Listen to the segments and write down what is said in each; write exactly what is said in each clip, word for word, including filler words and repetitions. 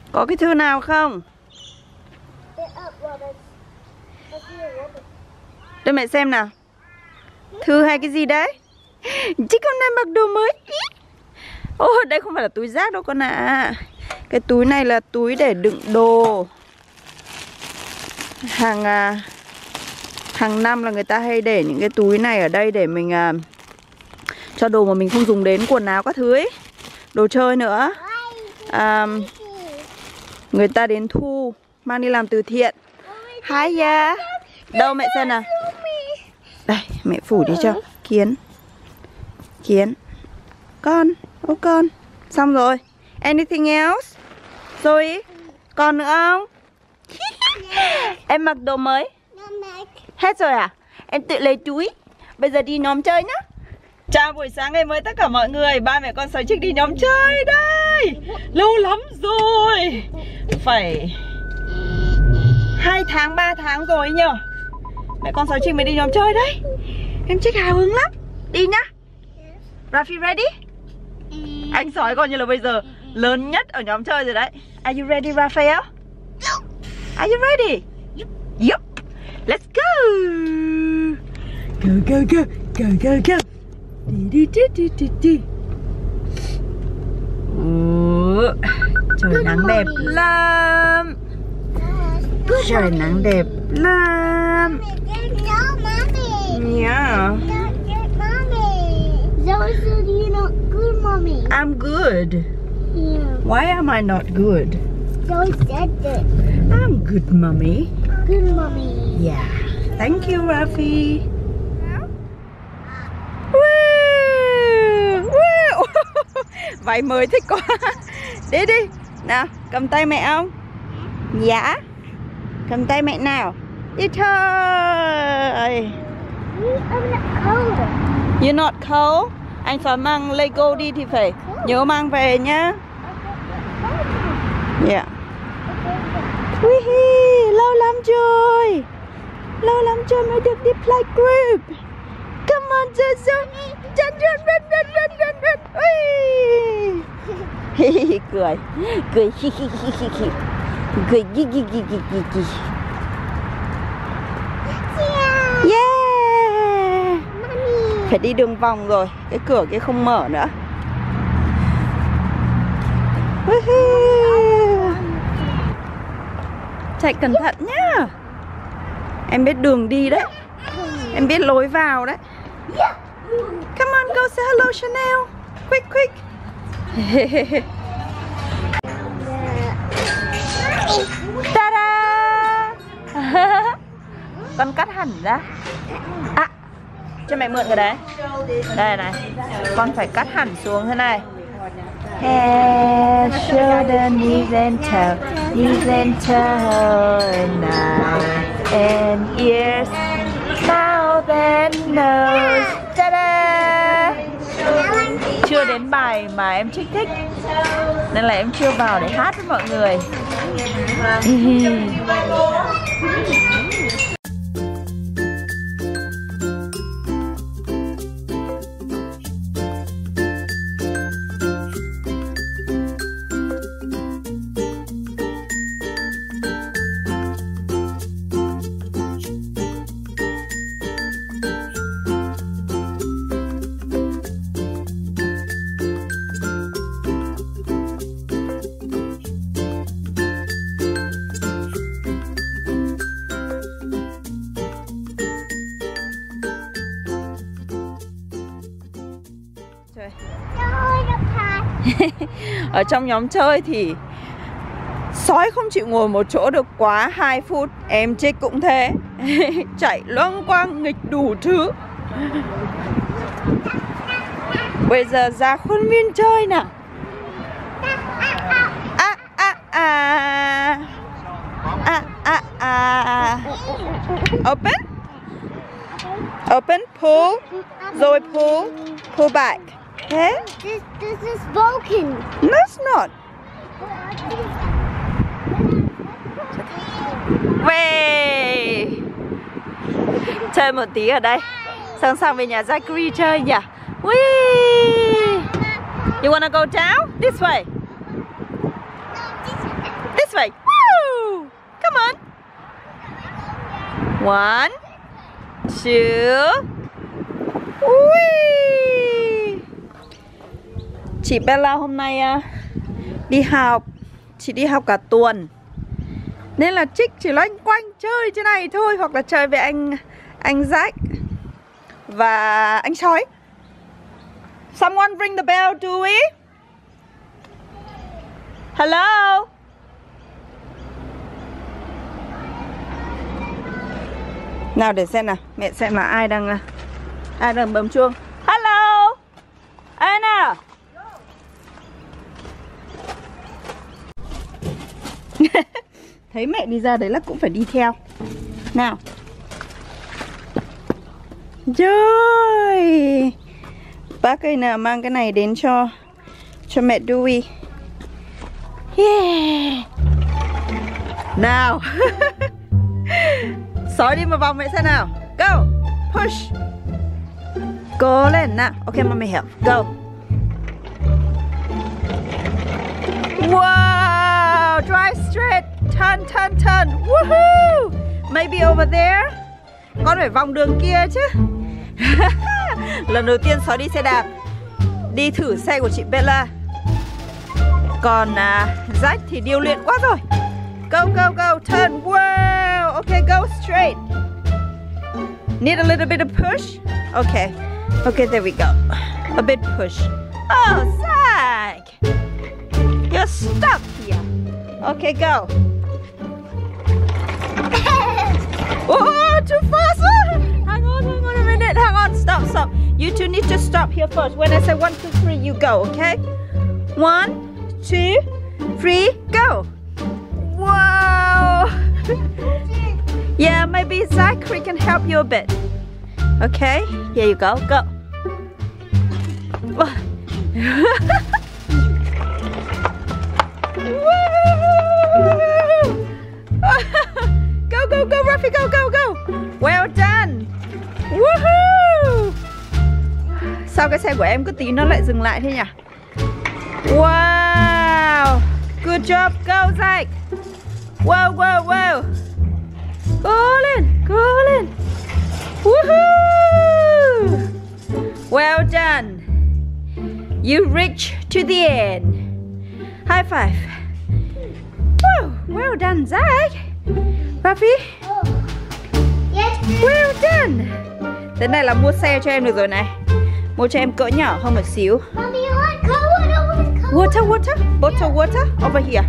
Có cái thư nào không? Để mẹ xem nào. Thư hay cái gì đấy? Chứ con này mặc đồ mới. Ô, đây không phải là túi rác đâu con ạ. À. Cái túi này là túi để đựng đồ. Hàng à, hàng năm là người ta hay để những cái túi này ở đây để mình à, cho đồ mà mình không dùng đến, quần áo các thứ ấy. Đồ chơi nữa. à, Người ta đến thu mang đi làm từ thiện. Hi ya. Đâu mẹ xem nào. Đây mẹ phủ đi cho. Kiến. Kiến. Con. Ô con. Xong rồi. Anything else? Rồi. Còn nữa không? Em mặc đồ mới. Hết rồi à? Em tự lấy túi. Bây giờ đi nhóm chơi nhá. Chào buổi sáng ngày mới tất cả mọi người. Ba mẹ con Sói Trích đi nhóm chơi đây. Lâu lắm rồi. Phải hai tháng, ba tháng rồi ấy nhờ. Mẹ con Sói Trích mới đi nhóm chơi đấy. Em Trích hào hứng lắm. Đi nhá. Rafi ready? Anh Sói coi như là bây giờ lớn nhất ở nhóm chơi rồi đấy. Are you ready, Raphael? Are you ready? Yup. Let's go. Go go go. Go go go. Đi đi đi đi đi. Ủa, trời nắng đẹp lắm. Trời nắng đẹp lắm. Yeah. Zoe said you're not good, Mommy. I'm good. Yeah. Why am I not good? Zoe said that. I'm good, Mommy. Good, Mommy. Yeah. Thank you, Rafi. Váy mới thích quá. Đi đi. Nào, cầm tay mẹ không? Dạ. Cầm tay mẹ nào. Đi thôi. I'm not cold. You're not cold? Anh phải mang Lego đi thì phải nhớ mang về nhá. Yeah. Ui, lâu lắm rồi. Lâu lắm rồi mới được đi playgroup. Come on, Jojo. Run, run, run, run, run, run, run. Ui. Cười. Cười. Cười. Ghi, ghi, ghi, ghi, ghi, ghi. Yeah. Phải đi đường vòng rồi. Cái cửa kia không mở nữa. Chạy cẩn thận nhá. Em biết đường đi đấy. Em biết lối vào đấy. Come on, go say hello, Chanel. Quick, quick. Ta-da. Con cắt hẳn ra. À, cho mẹ mượn cái đấy. Đây này. Con phải cắt hẳn xuống thế này. Head, shoulder, knees and toe, knees and toe, now and ears, mouth and nose. Ta-da! Chưa đến bài mà em Trích thích nên là em chưa vào để hát với mọi người. Ở trong nhóm chơi thì sói không chịu ngồi một chỗ được quá hai phút. Em Trích cũng thế. Chạy loanh quanh nghịch đủ thứ. Bây giờ ra khuôn viên chơi nào. À à à. À à à. Open. Open, pull. Rồi pull. Pull back. Okay? This, this is broken. No, it's not. Về chơi một tí ở đây, xong xong về nhà Zachary chơi nhỉ. Whee! You wanna go down? This way. like, woo! Come on. One, two. Ui. Chị Bella hôm nay uh, đi học. Chị đi học cả tuần. Nên là Trích chỉ loanh quanh chơi trên này thôi. Hoặc là chơi với anh Anh Jack và anh sói. Someone ring the bell, do we? Hello? Nào để xem nào, mẹ xem là ai đang ai đang bấm chuông. Hello? Ai nào? Thấy mẹ đi ra đấy là cũng phải đi theo. Nào. Trời. Bác ơi nào, mang cái này đến cho cho mẹ Dewey. Yeah. Nào. Sói đi một vòng mẹ xem nào. Go. Push. Cố lên nào. Ok, mommy help. Go. Wow. Drive straight. Turn, turn, turn. Woohoo. Maybe over there. Con phải vòng đường kia chứ. Lần đầu tiên Sói đi xe đạp. Đi thử xe của chị Bella. Còn à, Jack thì điêu luyện quá rồi. Go, go, go, turn. Wow. Okay, go straight. Need a little bit of push. Okay. Okay, there we go. A bit push. Oh, Zach. You're stuck here. Okay, go. Oh, too fast. Hang on, hang on a minute. Hang on, stop, stop. You two need to stop here first. When I say one, two, three, you go, okay? One, two, three, go. Wow. Yeah, maybe Zachary can help you a bit. Okay, here you go, go. Go, go, go, Ruffy, go, go, go. Well done. Woohoo. Sao cái xe của em cứ tí nó lại dừng lại thế nhỉ? Wow. Good job, go Zach. Wow, wow, wow. Cố lên, cố lên. Woohoo. Well done. You reach to the end. High five. Woo. Well done, Zach. Ruffy. Yes. Well done. Thế này là mua xe cho em được rồi này. Mua cho em cỡ nhỏ hơn một xíu. Mommy, I want cold. I want cold. Water, water, bottle water over here.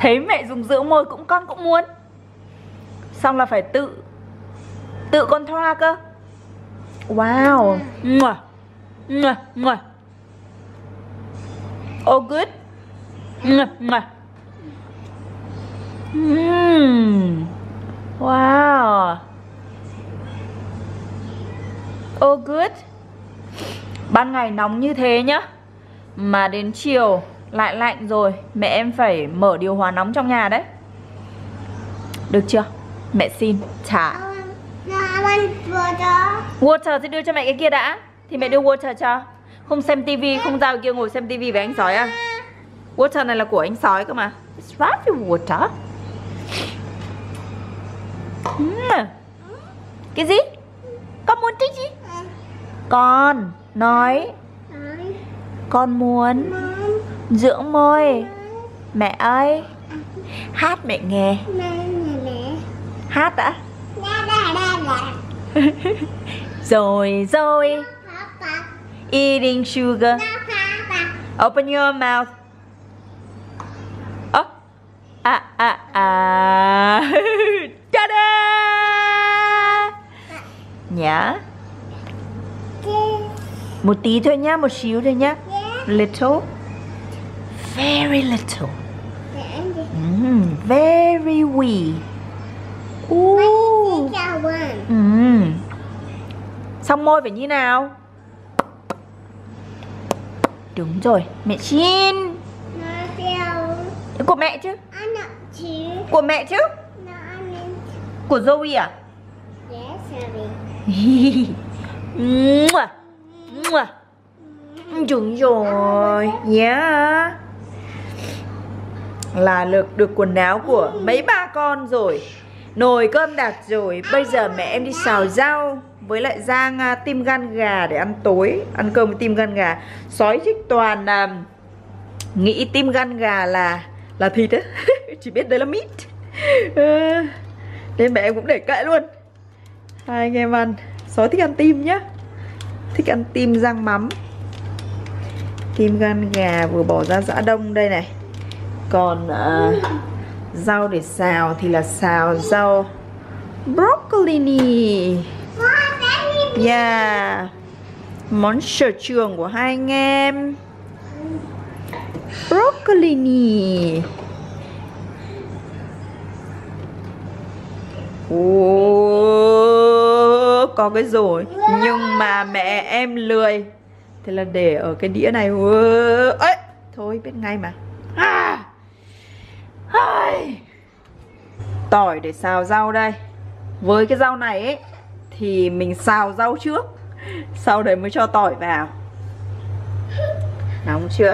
Thấy mẹ dùng dưỡng môi cũng con cũng muốn. Xong là phải tự Tự con thoa cơ. Wow. Mwah. Mwah. Mwah. Oh good. Mwah. Mwah. Mm. Wow. Oh good. Ban ngày nóng như thế nhá, mà đến chiều lại lạnh rồi, mẹ em phải mở điều hòa nóng trong nhà đấy. Được chưa? Mẹ xin trả. Water thì đưa cho mẹ cái kia đã. Thì mẹ đưa water cho. Không xem tivi, không ra kia ngồi xem tivi với anh sói à? Water này là của anh sói cơ mà. It's right with water. uhm. Cái gì? Con muốn cái gì? Con nói con muốn dưỡng môi. Mẹ ơi, hát mẹ nghe. Hát đã. Rồi rồi. Eating sugar. Open your mouth. Oh. À à à. Ta-da. Nhá. Một tí thôi nhá, một xíu thôi nhá. Little. Very little. Mm, very wee. Ooh. Mm. Xong môi phải như nào? Đúng rồi, mẹ xin. Của mẹ chứ? Của mẹ chứ? Của Zoe à? Mua. Mua. Đúng rồi. Yeah. Là lượt được quần áo của mấy ba con rồi. Nồi cơm đặt rồi. Bây giờ mẹ em đi xào rau với lại rang uh, tim gan gà để ăn tối. Ăn cơm với tim gan gà. Sói Trích Toàn uh, nghĩ tim gan gà là là thịt á. Chỉ biết đấy là meat. uh, Nên mẹ em cũng để kệ luôn. Hai anh em ăn. Sói thích ăn tim nhá. Thích ăn tim rang mắm. Tim gan gà vừa bỏ ra giã đông đây này. Còn uh, rau để xào thì là xào rau broccoli. Yeah. Món sở trường của hai anh em. Broccoli. Oh, có cái rồi. Nhưng mà mẹ em lười. Thế là để ở cái đĩa này. Ơi, thôi biết ngay mà. À. Tỏi để xào rau đây. Với cái rau này ấy thì mình xào rau trước, sau đấy mới cho tỏi vào. Nóng chưa?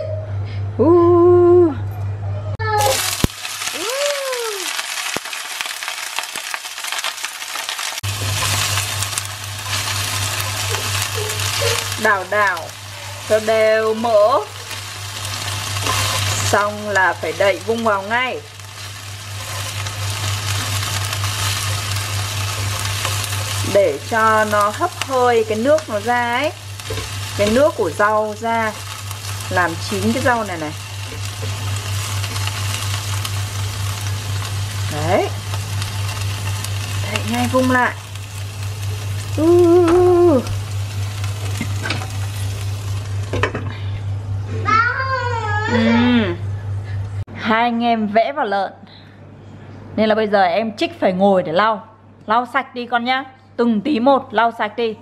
uh. Đảo đảo cho đều mỡ. Xong là phải đậy vung vào ngay. Để cho nó hấp hơi cái nước nó ra ấy. Cái nước của rau ra. Làm chín cái rau này này. Đấy. Đậy ngay vung lại. uh. uhm. Hai anh em vẽ vào lợn, nên là bây giờ em Trích phải ngồi để lau. Lau sạch đi con nhá. Từng tí một lau sạch đi.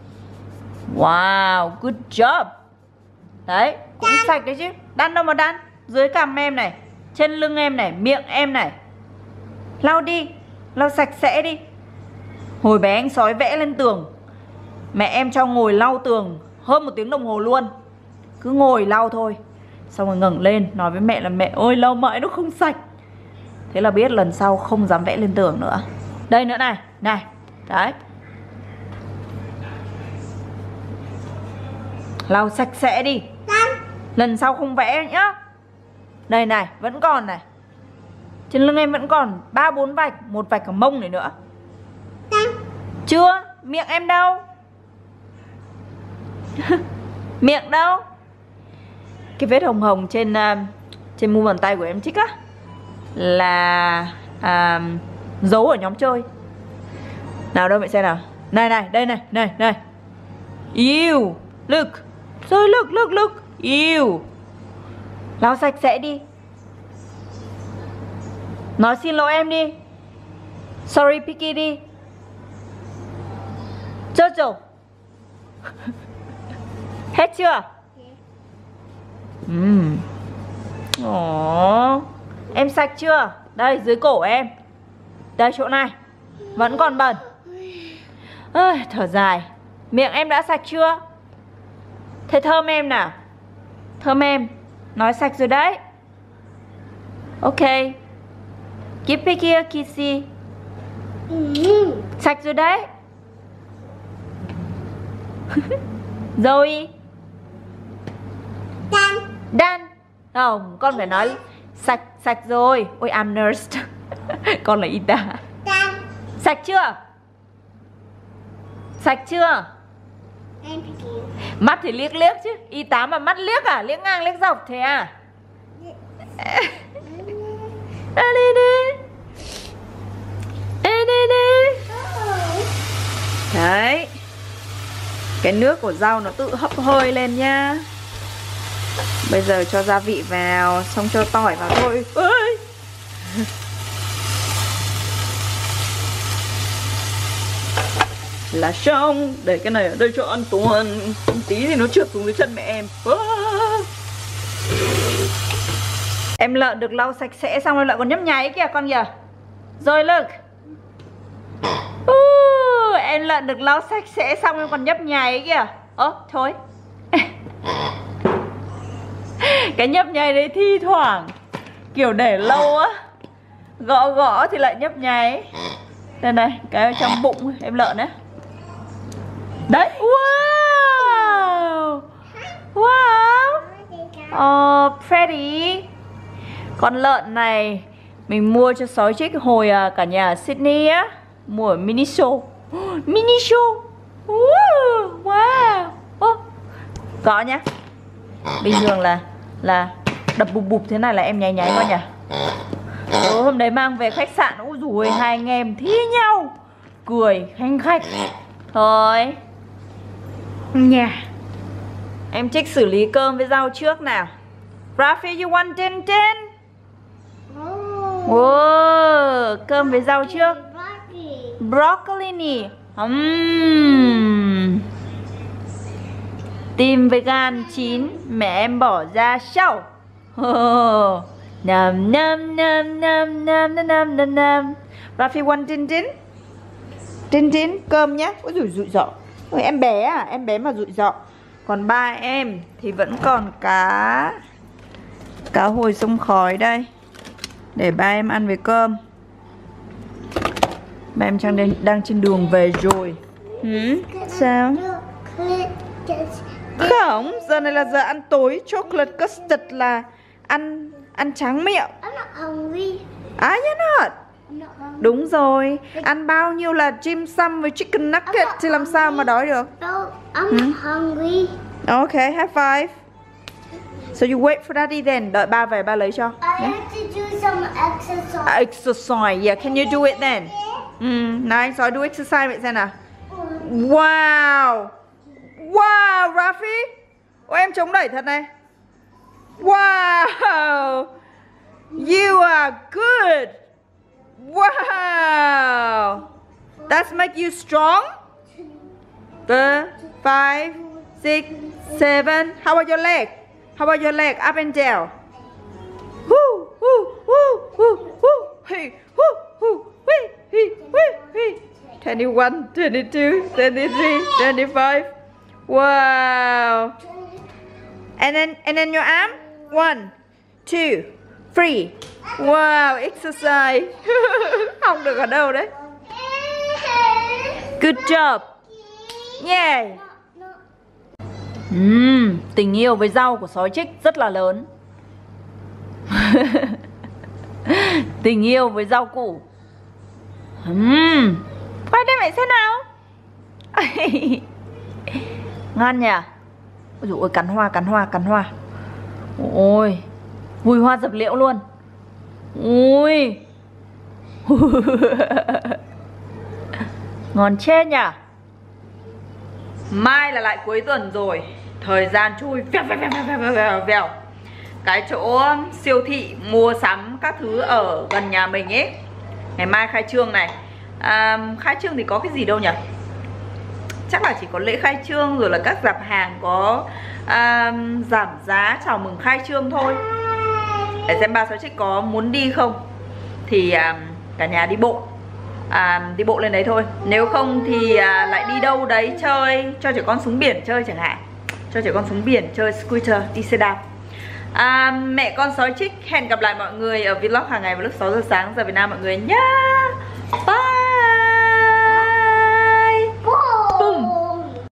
Wow, good job. Đấy, cũng đan. Sạch đấy chứ. Đan đâu mà đan. Dưới cằm em này, trên lưng em này, miệng em này. Lau đi. Lau sạch sẽ đi. Hồi bé anh sói vẽ lên tường, mẹ em cho ngồi lau tường hơn một tiếng đồng hồ luôn. Cứ ngồi lau thôi. Xong rồi ngẩng lên nói với mẹ là mẹ ơi lau mãi nó không sạch. Thế là biết lần sau không dám vẽ lên tường nữa. Đây nữa này. Này. Đấy. Lau sạch sẽ đi. Lần sau không vẽ nhá. Đây này, vẫn còn này. Trên lưng em vẫn còn ba bốn vạch, một vạch ở mông này nữa. Chưa, miệng em đâu? Miệng đâu? Cái vết hồng hồng trên uh, trên mu bàn tay của em Trích á. là à, giấu ở nhóm chơi. Nào đâu mẹ xem nào. Này này, đây này, này, này. Ew, look. Rồi look, look, look. Ew. Lau sạch sẽ đi. Nói xin lỗi em đi. Sorry Picky đi. Jojo. Hết chưa? Ừm. Ồ. Em sạch chưa? Đây dưới cổ em. Đây chỗ này. Vẫn còn bẩn. Ơi, thở dài. Miệng em đã sạch chưa? Thế thơm em nào. Thơm em. Nói sạch rồi đấy. Ok. Give Picky a kissy. Sạch rồi đấy. Rồi. Done. Done. Không, con phải nói sạch, sạch rồi. Ôi, I'm nursed. Con là y tá. Done. Sạch chưa? Sạch chưa? And Picky. Mắt thì liếc liếc chứ. Y tá mà mắt liếc à? Liếc ngang liếc dọc thế à? Ê đi đi. Ê đi đi. Đấy. Cái nước của rau nó tự hấp hơi lên nhá. Bây giờ cho gia vị vào. Xong cho tỏi vào thôi. Ơi. Là xong. Để cái này ở đây cho an toàn. Tí thì nó trượt xuống dưới chân mẹ em. À. Em lợn được lau sạch sẽ xong em lại còn nhấp nháy kìa con kìa. Rồi look. uh, Em lợn được lau sạch sẽ xong em còn nhấp nháy kìa. Ơ thôi. Cái nhấp nháy đấy thi thoảng kiểu để lâu á, gõ gõ thì lại nhấp nháy. Đây này, cái ở trong bụng em lợn đấy. Đấy. Wow. Wow. Oh, Freddy. Con lợn này mình mua cho sói trích hồi cả nhà ở Sydney á. Mua ở mini show. Mini show. Wow. Oh. Gõ nhá. Bình thường là là đập bụp bụp thế này là em nháy nháy con nhỉ. Tối hôm đấy mang về khách sạn. Ôi dồi, hai anh em thi nhau cười khanh khách. Thôi nhà em trích xử lý cơm với rau trước nào. Rafi, you want tin tin? Wow, cơm với rau trước. Broccoli nè. uhm. Tim vegan chín mẹ em bỏ ra sau. oh. Nam nam nam nam nam nam nam nam nam. Rafi want tin tin? Tin tin cơm nhá. Ôi rủi rụi rọ. Ôi em bé à, em bé mà rụi rọ. Còn ba em thì vẫn còn cá cá hồi sông khói đây. Để ba em ăn với cơm. Ba em đang, đang, đang trên đường về rồi. ừ? Sao? Không, giờ này là giờ ăn tối. Chocolate custard là ăn ăn tráng miệng. I'm not hungry. À, you're not. I'm not hungry. Đúng rồi. Ăn bao nhiêu là dim sum với chicken nugget thì làm sao mà đói được. No, I'm not hungry. Okay, have five. So you wait for daddy then. Đợi ba về ba lấy cho. I have to do some exercise. Exercise, yeah. Can you do it then? Mm, nào anh sói do exercise vậy xem nào. Wow. Wow, Rafi. Ôi em chống đẩy thật này. Wow. You are good. Wow. That's make you strong. Good. Five, six, seven. How about your leg? How about your leg? Up and down. Woo, woo, woo, woo, woo. Hey, woo, woo, wee, wee, wee, wee. twenty-one, twenty-two, twenty-three, twenty-five. Wow. And then and then your arm. One, two, three. Wow, exercise. Không được ở đâu đấy. Good job. Yeah. Uhm, tình yêu với rau của sói trích rất là lớn. Tình yêu với rau củ. uhm. Quay đây mẹ xem nào. Ngon nhỉ. Ôi dồi ôi, cắn hoa, cắn hoa, cắn hoa. Ôi, mùi hoa dược liệu luôn. Ui. Ngon chết nhỉ. Mai là lại cuối tuần rồi, thời gian trôi vèo vèo vèo vèo vèo vèo vèo. Cái chỗ siêu thị mua sắm các thứ ở gần nhà mình ấy, ngày mai khai trương này. à, Khai trương thì có cái gì đâu nhỉ? Chắc là chỉ có lễ khai trương rồi là các dạp hàng có à, giảm giá chào mừng khai trương thôi. Để xem bà Sáu Trích có muốn đi không thì à, cả nhà đi bộ, à, đi bộ lên đấy thôi. Nếu không thì à, lại đi đâu đấy chơi, cho trẻ con xuống biển chơi chẳng hạn. Cho trẻ con xuống biển chơi scooter, đi xe đạp. à, Mẹ con Sói Trích hẹn gặp lại mọi người ở vlog hàng ngày vào lúc sáu giờ sáng giờ Việt Nam mọi người nhé. Bye.